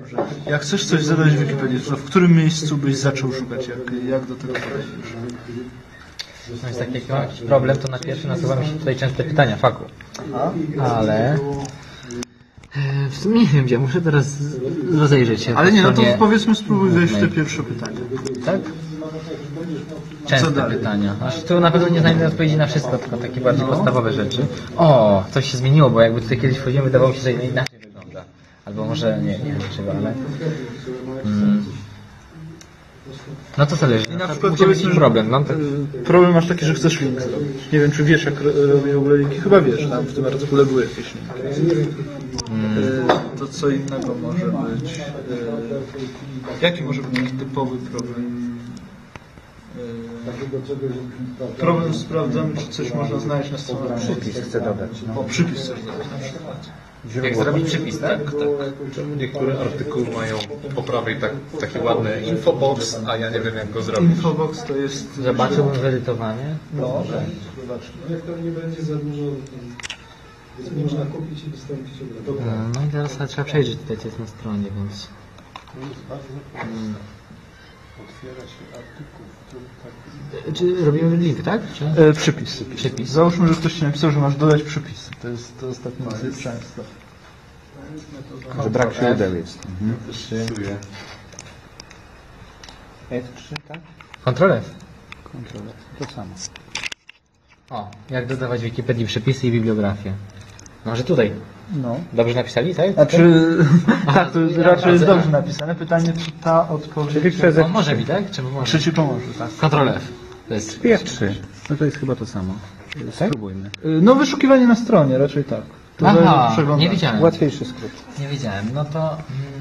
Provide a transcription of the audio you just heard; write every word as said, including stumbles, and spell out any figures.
Dobrze. Jak chcesz coś zadać w Wikipedii, to w którym miejscu byś zaczął szukać? Jak, jak do tego podejdziesz? No jest taki, jak mam jakiś problem, to na pierwszy nasuwa mi się tutaj częste pytania faku. Ale... E, w sumie nie wiem gdzie, muszę teraz rozejrzeć się. Ale nie, no to stronie... powiedzmy spróbuj wejść w te pierwsze pytania. Tak? Częste pytania. Aż tu na pewno nie znajdę odpowiedzi na wszystko, tylko takie bardziej no. podstawowe rzeczy. O, coś się zmieniło, bo jakby tutaj kiedyś wchodziłem, wydawało mi się, że inaczej wygląda. Albo może, nie, nie wiem czego, ale... Mm. No to zależy. I na przykład musi być problem. Mam tak... Problem masz taki, że chcesz link zrobić. Nie wiem, czy wiesz, jak robić w ogóle linki. Chyba wiesz, tam w tym artykule były jakieś linki. Hmm. To co innego może być. Jaki może być taki typowy problem? Problem sprawdzam, czy coś można znaleźć na stronie. Przypis chcę dodać. No. O, przypis chcesz dodać na przykład. Jak zrobić przypis, tak? Tak. Czemu niektóre artykuły mają po prawej tak, taki ładny infobox, a ja nie wiem jak go zrobić? Infobox to jest... Zobaczyłbym wyedytowanie. No, Jak to nie będzie za dużo, można kupić i wystąpić od razu. No i teraz trzeba przejrzeć tutaj, co jest na stronie, więc... Hmm. Otwiera się artykuł, który tak... Czy robimy link, tak? Czy? E, przypis. Przypis. Załóżmy, że ktoś ci napisał, że masz dodać przypisy. To jest to ostatnio dosyć często. Że brak źródeł jest. Mhm. F trzy, tak? Ctrl F. Ctrl F, to samo. O, jak dodawać w Wikipedii przypisy i bibliografię. Może tutaj. No. Dobrze napisali, tak? Znaczy, tak, to raczej jest dobrze napisane. Pytanie, czy ta odpowiedź... Czyli przez On może mi, tak? Czy może? Czy ci pomoże, tak? Ctrl F. To jest... F trzy. No to jest chyba to samo. Spróbujmy. No wyszukiwanie na stronie, raczej tak. To Aha, przeglądanie. nie widziałem. Łatwiejszy skrót. Nie wiedziałem. No to... Mm,